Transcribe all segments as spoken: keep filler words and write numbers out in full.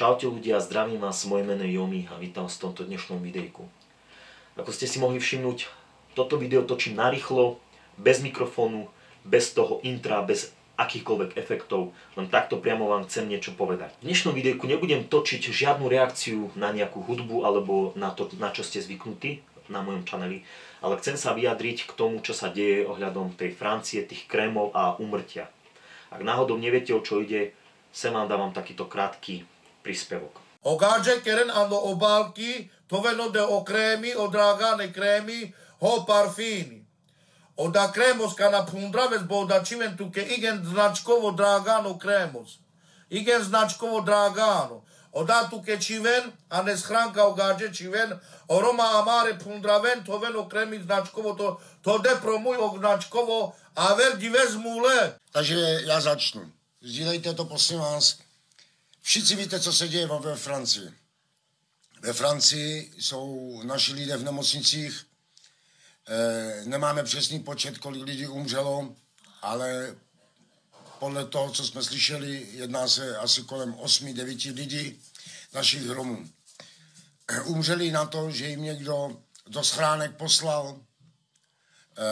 Čaute ľudia, zdravím vás, moje meno je Jomi a vítam vás v tomto dnešnom videjku. Ako ste si mohli všimnúť, toto video točím narýchlo, bez mikrofónu, bez toho intra, bez akýchkoľvek efektov, len takto priamo vám chcem niečo povedať. V dnešnom videjku nebudem točiť žiadnu reakciu na nejakú hudbu alebo na to, na čo ste zvyknutí na mojom kanali, ale chcem sa vyjadriť k tomu, čo sa deje ohľadom tej Francie, tých krémov a úmrtia. Ak náhodou neviete, o čo ide, sem vám dávam takýto krátky príspevok. Ogađe keren ando obalki, to veno de o kremi, o dragane kremi, ho parfini. Oda kremos kana pundraves bo da cimentu ke igen značkovo dragano kremos. Igen značkovo dragano. Oda tu ke civen, a ne schranka ogađe civen, oroma amare pundraven, to veno kremi značkovo, to, to de promuj o značkovo, a ver divez mule. Takže já začnu. Sdílejte to, prosím vás. Všichni víte, co se děje ve Francii. Ve Francii jsou naši lidé v nemocnicích. E, nemáme přesný počet, kolik lidí umřelo, ale podle toho, co jsme slyšeli, jedná se asi kolem osmi devěti lidí, našich Romů. E, umřeli na to, že jim někdo do schránek poslal e,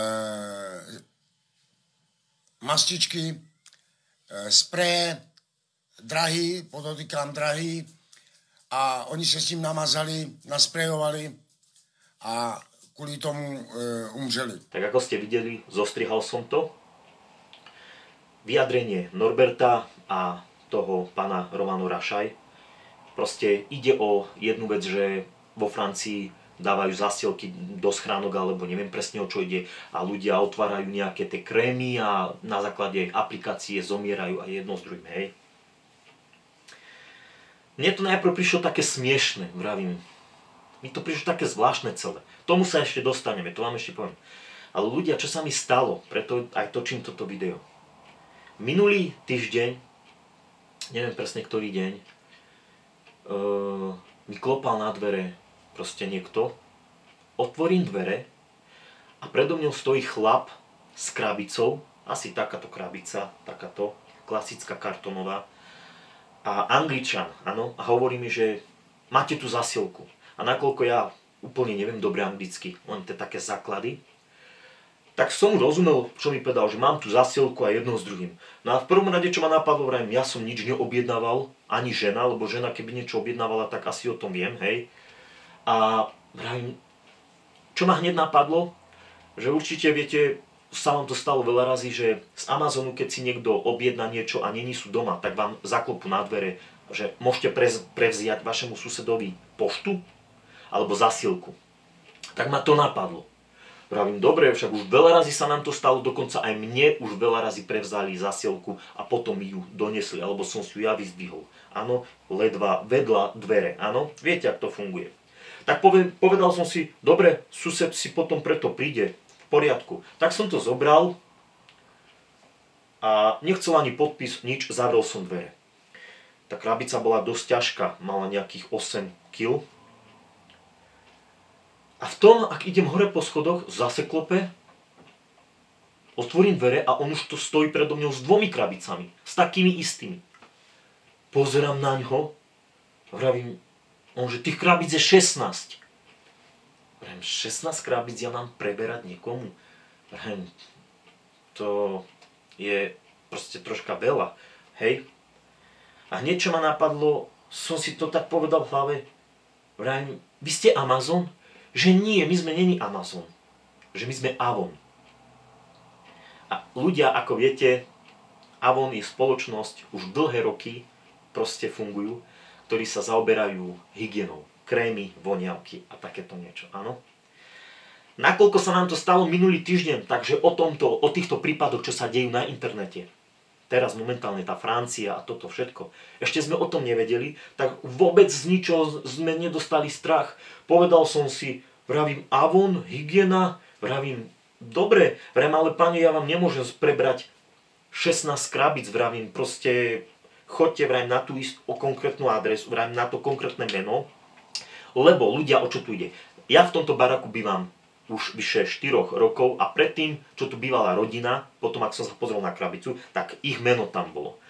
mastičky, e, spreje, drahý, podotýkám drahý, a oni se s tím namazali, nasprejovali a kvůli tomu e, umřeli. Tak ako ste videli, zostrihal som to. Vyjadrenie Norberta a toho pána Romano Rašaj. Proste ide o jednu vec, že vo Francii dávajú zasielky do schránok, alebo neviem presne, o čo ide, a ľudia otvárajú nejaké tie krémy a na základe aplikácie zomierajú aj jedno s druhým, hej. Mne to najprv prišlo také smiešné, vravím. Mi to prišlo také zvláštne celé. Tomu sa ešte dostaneme, to vám ešte poviem. Ale ľudia, čo sa mi stalo, preto aj točím toto video. Minulý týždeň, neviem presne ktorý deň, uh, mi klopal na dvere proste niekto. Otvorím dvere a predo mňou stojí chlap s krabicou, asi takáto krabica, takáto klasická kartonová, a Angličan, áno, a hovorí mi, že máte tu zasielku. A nakoľko ja úplne neviem dobre anglicky, len tie také základy, tak som rozumel, čo mi povedal, že mám tu zasielku a jedno s druhým. No a v prvom rade, čo ma napadlo, vrajím, ja som nič neobjednával, ani žena, lebo žena keby niečo objednávala, tak asi o tom viem, hej. A vrajím, čo ma hneď napadlo, že určite viete, sa vám to stalo veľa razy, že z Amazonu, keď si niekto objedná niečo a není sú doma, tak vám zaklopú na dvere, že môžete prevziať vašemu susedovi poštu alebo zasielku. Tak ma to napadlo. Pravím, dobre, však už veľa razy sa nám to stalo, dokonca aj mne už veľa razy prevzali zasielku a potom ju donesli, alebo som si ju ja vyzdvihol. Áno, ledva vedľa dvere, áno, viete, ako to funguje. Tak povedal som si, dobre, sused si potom preto príde, v poriadku. Tak som to zobral a nechcel ani podpis, nič, zavrel som dvere. Tá krabica bola dosť ťažká, mala nejakých osem kíl. A v tom, ak idem hore po schodoch, zase klope, otvorím dvere a on už to stojí predo mňou s dvomi krabicami, s takými istými. Pozerám na ňo, vravím, on, že tých krabíc je šestnásť. Vravím, šestnásť krabíc ja mám preberať niekomu? Vravím, to je proste troška veľa, hej? A hneď, čo ma napadlo, som si to tak povedal v hlave, vravím, vy ste Amazon? Že nie, my sme není Amazon, že my sme Avon. A ľudia, ako viete, Avon je spoločnosť, už dlhé roky proste fungujú, ktorí sa zaoberajú hygienou, krémy, voniavky a takéto niečo, áno. Nakoľko sa nám to stalo minulý týždeň, takže o tomto, o týchto prípadoch, čo sa dejú na internete, teraz momentálne tá Francia a toto všetko, ešte sme o tom nevedeli, tak vôbec z ničoho sme nedostali strach. Povedal som si, vravím, Avon, hygiena, vravím, dobre, vravím, ale pane, ja vám nemôžem prebrať šestnásť krabíc, vravím, proste chodte, vravím, na tú istú konkrétnu adresu, vravím, na to konkrétne meno, lebo ľudia, o čo tu ide. Ja v tomto baraku bývam už vyše štyroch rokov a predtým, čo tu bývala rodina, potom ak som sa pozrel na krabicu, tak ich meno tam bolo.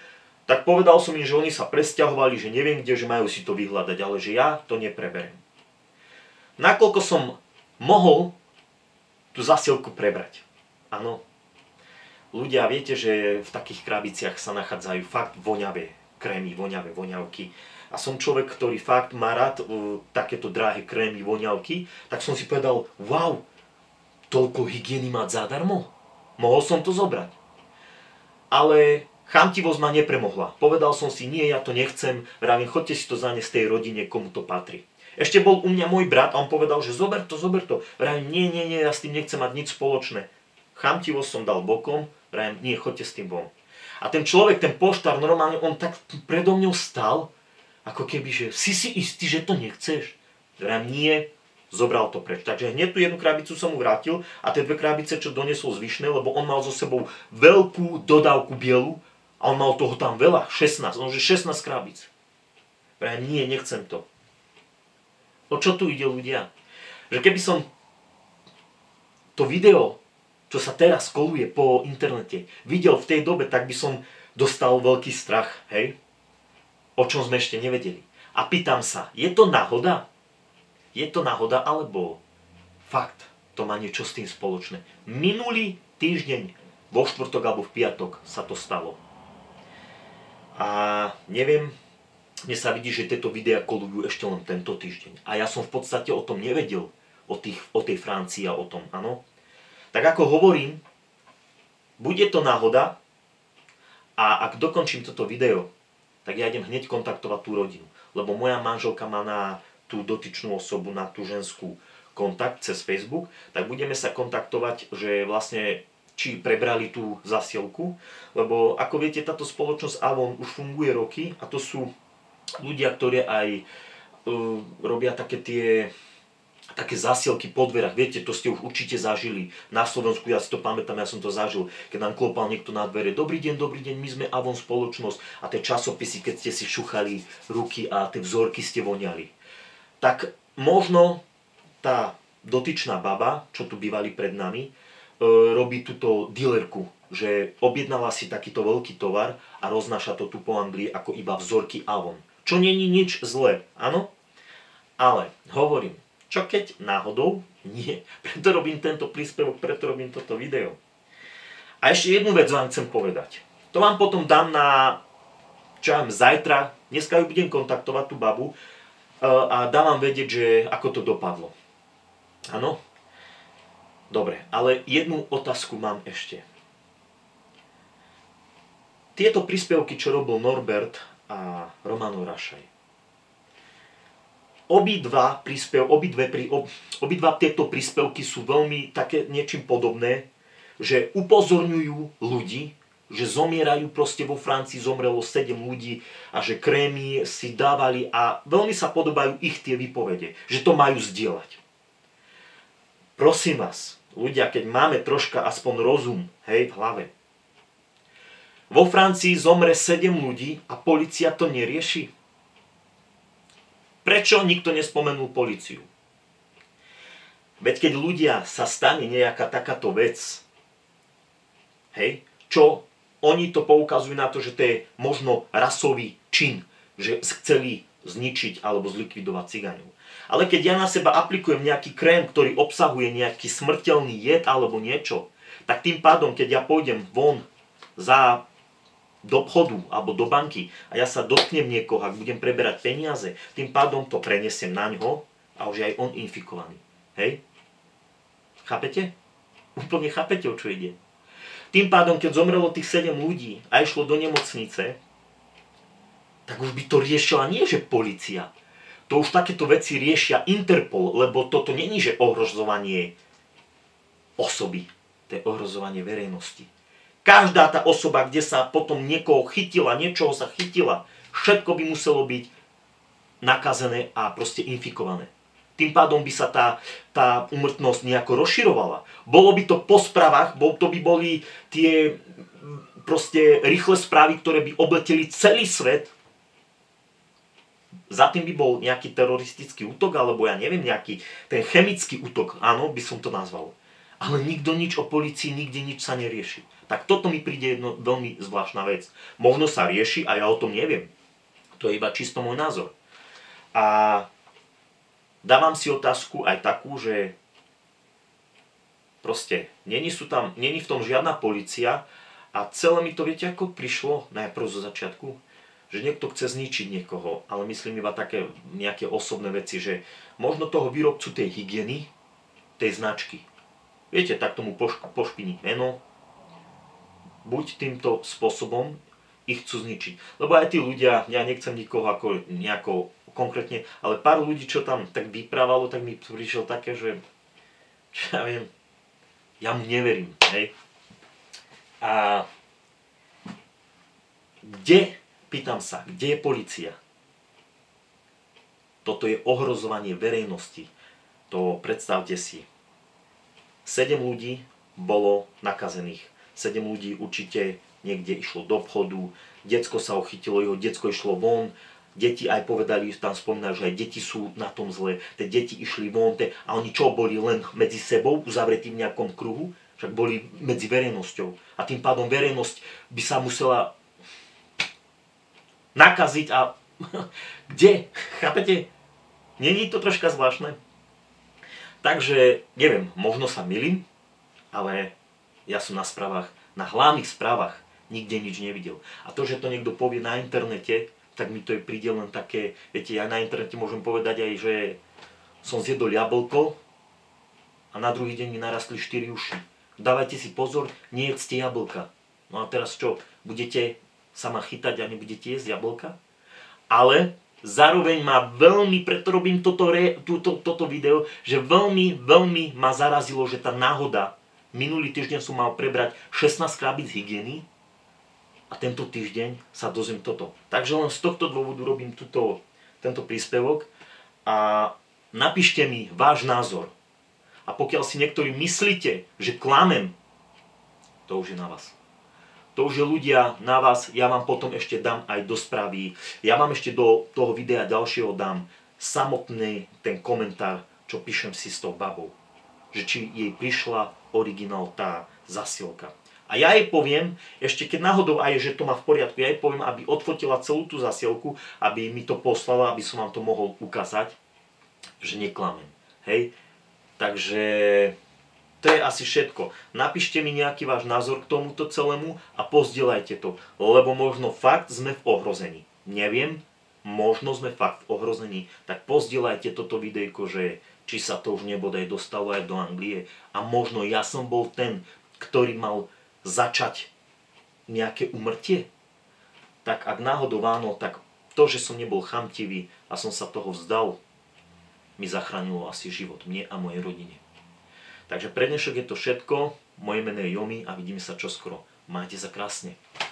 tak povedal som im, že oni sa presťahovali, že neviem kde, že majú si to vyhľadať, ale že ja to nepreberiem. Nakoľko som mohol tú zasielku prebrať. Áno. Ľudia, viete, že v takých krabiciach sa nachádzajú fakt voňavé krémy, voňavé voňavky. A som človek, ktorý fakt má rád uh, takéto drahé krémy, voňavky, tak som si povedal, wow, toľko hygieny mať zadarmo? Mohol som to zobrať. Ale chamtivosť ma nepremohla. Povedal som si, nie, ja to nechcem, vravím, chodte si to zaniesť tej rodine, komu to patrí. Ešte bol u mňa môj brat a on povedal, že zober to, zober to. Vravím, nie, nie, nie, ja s tým nechcem mať nič spoločné. Chamtivosť som dal bokom, vravím, nie, chodte s tým von. A ten človek, ten poštár, normálne, on tak predo mňou stal, ako keby, že si si istý, že to nechceš. Vravím, nie, zobral to preč. Takže hneď tú jednu krabicu som mu vrátil a tie dve krabice, čo doniesol zvyšné, lebo on mal so sebou veľkú dodávku bielu a on mal toho tam veľa, šestnásť, on že šestnásť krabic. Vravím, nie, nechcem to. O čo tu ide, ľudia? Že keby som to video, čo sa teraz koluje po internete, videl v tej dobe, tak by som dostal veľký strach, hej? O čom sme ešte nevedeli. A pýtam sa, je to náhoda? Je to náhoda, alebo fakt, to má niečo s tým spoločné. Minulý týždeň, vo štvrtok alebo v piatok sa to stalo. A neviem, mne sa vidí, že tieto videá kolujú ešte len tento týždeň. A ja som v podstate o tom nevedel, o, tých, o tej Francii a o tom, áno. Tak ako hovorím, bude to náhoda a ak dokončím toto video, tak ja idem hneď kontaktovať tú rodinu. Lebo moja manželka má na tú dotyčnú osobu, na tú ženskú kontakt cez Facebook, tak budeme sa kontaktovať, že vlastne či prebrali tú zasielku. Lebo ako viete, táto spoločnosť Avon už funguje roky a to sú ľudia, ktorí aj uh, robia také tie také zasielky po dverách. Viete, to ste už určite zažili. Na Slovensku, ja si to pamätám, ja som to zažil, keď nám klopal niekto na dvere. Dobrý deň, dobrý deň, my sme Avon spoločnosť. A tie časopisy, keď ste si šuchali ruky a tie vzorky ste voňali. Tak možno tá dotyčná baba, čo tu bývali pred nami, uh, robí túto dealerku, že objednala si takýto veľký tovar a roznáša to tu po Anglii ako iba vzorky Avon. Čo není nič zlé, áno? Ale hovorím, čo keď náhodou? Nie. Preto robím tento príspevok, preto robím toto video. A ešte jednu vec vám chcem povedať. To vám potom dám na, čo ja viem, zajtra. Dneska ju budem kontaktovať, tú babu, a dám vám vedieť, že ako to dopadlo. Áno? Dobre, ale jednu otázku mám ešte. Tieto príspevky, čo robil Norbert a Romano Rašaj. Obidva, príspev, obidve, ob, obidva tieto príspevky sú veľmi také niečím podobné, že upozorňujú ľudí, že zomierajú proste vo Francii, zomrelo sedem ľudí a že krémy si dávali a veľmi sa podobajú ich tie výpovede, že to majú zdieľať. Prosím vás, ľudia, keď máme troška aspoň rozum, hej, v hlave, vo Francii zomre sedem ľudí a polícia to nerieši. Prečo nikto nespomenul políciu? Veď keď ľudia sa stane nejaká takáto vec, hej, čo oni to poukazujú na to, že to je možno rasový čin, že chceli zničiť alebo zlikvidovať cigáňov. Ale keď ja na seba aplikujem nejaký krém, ktorý obsahuje nejaký smrteľný jed alebo niečo, tak tým pádom, keď ja pôjdem von za do obchodu alebo do banky a ja sa dotknem niekoho, ak budem preberať peniaze, tým pádom to prenesiem na ňo a už je aj on infikovaný. Hej? Chápete? Úplne chápete, o čo ide. Tým pádom, keď zomrelo tých sedem ľudí a išlo do nemocnice, tak už by to riešila nie, že polícia. To už takéto veci riešia Interpol, lebo toto není, že ohrozovanie osoby, to je ohrozovanie verejnosti. Každá tá osoba, kde sa potom niekoho chytila, niečoho sa chytila, všetko by muselo byť nakazené a proste infikované. Tým pádom by sa tá, tá úmrtnosť nejako rozširovala. Bolo by to po správach, bol, to by boli tie proste rýchle správy, ktoré by obleteli celý svet. Za tým by bol nejaký teroristický útok, alebo ja neviem, nejaký ten chemický útok, áno, by som to nazval. ale nikto nič o polícii, nikde nič sa nerieši. Tak toto mi príde jedno veľmi zvláštna vec. Možno sa rieši a ja o tom neviem. To je iba čisto môj názor. A dávam si otázku aj takú, že proste není, sú tam, není v tom žiadna polícia a celé mi to, viete, ako prišlo najprv zo začiatku, že niekto chce zničiť niekoho, ale myslím iba také nejaké osobné veci, že možno toho výrobcu tej hygieny, tej značky, viete, tak tomu pošpiniť meno, buď týmto spôsobom ich chcú zničiť. Lebo aj tí ľudia, ja nechcem nikoho ako nejako konkrétne, ale pár ľudí, čo tam tak vyprávalo, tak mi prišiel také, že čo ja viem, ja mu neverím, hej. A kde, pýtam sa, kde je polícia? Toto je ohrozovanie verejnosti. To predstavte si. Sedem ľudí bolo nakazených. Sedem ľudí určite niekde išlo do obchodu, decko sa ochytilo, jeho decko išlo von, deti aj povedali, tam spomínajú, že aj deti sú na tom zle, tie deti išli von, te, a oni čo, boli len medzi sebou, uzavretí v nejakom kruhu, však boli medzi verejnosťou. A tým pádom verejnosť by sa musela nakaziť a kde? Chápete? Není to troška zvláštne? Takže, neviem, možno sa milím, ale ja som na správach, na hlavných správach nikde nič nevidel. A to, že to niekto povie na internete, tak mi to je príde len také, viete, ja na internete môžem povedať aj, že som zjedol jablko a na druhý deň mi narastli štyri uši. Dávajte si pozor, nejedzte jablka. No a teraz čo, budete sa ma chytať a nebudete jesť jablka? Ale zároveň ma veľmi, preto robím toto, re, túto, toto video, že veľmi, veľmi ma zarazilo, že tá náhoda, minulý týždeň som mal prebrať šestnásť krabíc hygieny a tento týždeň sa dozviem toto. Takže len z tohto dôvodu robím túto, tento príspevok a napíšte mi váš názor. A pokiaľ si niektorí myslíte, že klamem, to už je na vás. To už je ľudia na vás, ja vám potom ešte dám aj do správy. Ja vám ešte do toho videa ďalšieho dám samotný ten komentár, čo píšem si s tou babou. Že či jej prišla originál tá zasielka. A ja jej poviem, ešte keď náhodou aj, že to má v poriadku, ja jej poviem, aby odfotila celú tú zasielku, aby mi to poslala, aby som vám to mohol ukázať, že neklamem. Hej? Takže to je asi všetko. Napíšte mi nejaký váš názor k tomuto celému a pozdieľajte to, lebo možno fakt sme v ohrození. Neviem, možno sme fakt v ohrození, tak pozdieľajte toto videjko, že či sa to už nebodaj dostalo aj do Anglie a možno ja som bol ten, ktorý mal začať nejaké umrtie. Tak ak náhodou áno, tak to, že som nebol chamtivý a som sa toho vzdal, mi zachránilo asi život, mne a mojej rodine. Takže pre dnešok je to všetko. Moje meno je Jomi a vidíme sa čoskoro. Majte sa krásne.